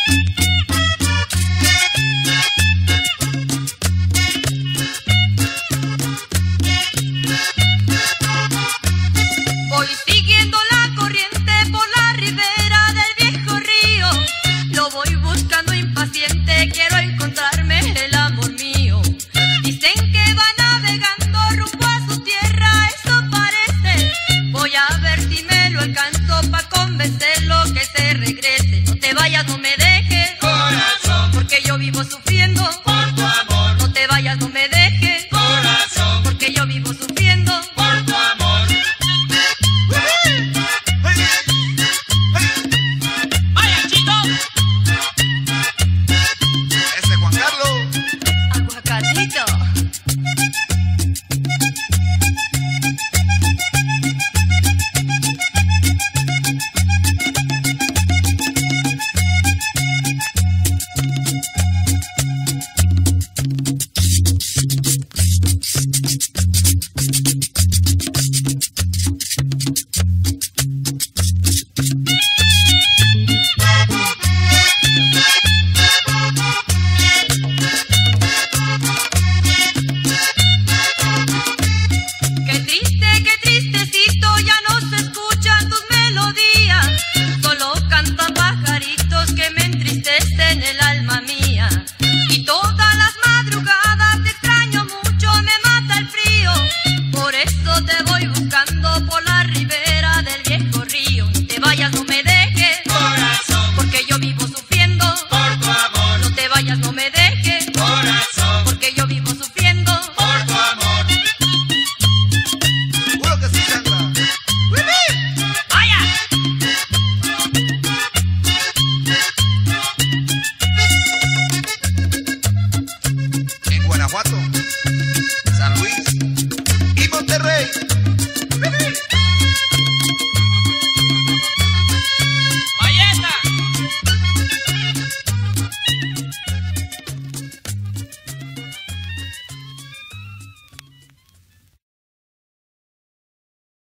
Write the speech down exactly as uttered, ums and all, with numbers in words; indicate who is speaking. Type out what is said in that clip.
Speaker 1: Voy siguiendo la corriente por la ribera del viejo río. Lo voy buscando impaciente, quiero encontrarme el amor mío. Dicen que va navegando rumbo a su tierra, eso parece. Voy a ver si me lo alcanzo pa' convencerlo que se regrese. No te vayas, no me dejes,
Speaker 2: corazón,
Speaker 1: porque yo vivo sufriendo
Speaker 2: por tu amor.
Speaker 1: No te vayas, no me dejes,
Speaker 2: Corazón,
Speaker 1: porque yo vivo sufriendo
Speaker 2: por tu amor.
Speaker 3: ¡Vaya, chicos!
Speaker 2: Ese Juan Carlos.
Speaker 1: aguacatito. Qué triste, qué tristecito, ya no se escuchan tus melodías. Solo cantan pajaritos que me entristecen el alma mía. Y todas las madrugadas te extraño mucho, me mata el frío. Por eso te voy buscando por la ribera del viejo río. No te vayas, no me dejes,
Speaker 2: Corazón,
Speaker 1: porque yo vivo sufriendo.
Speaker 2: por tu amor.
Speaker 1: No te vayas, no me dejes,
Speaker 2: Corazón,
Speaker 1: porque yo vivo sufriendo.
Speaker 2: por tu amor. Seguro que sí, Sandra.
Speaker 3: ¡Vaya!
Speaker 2: En Guanajuato, San Luis y Monterrey.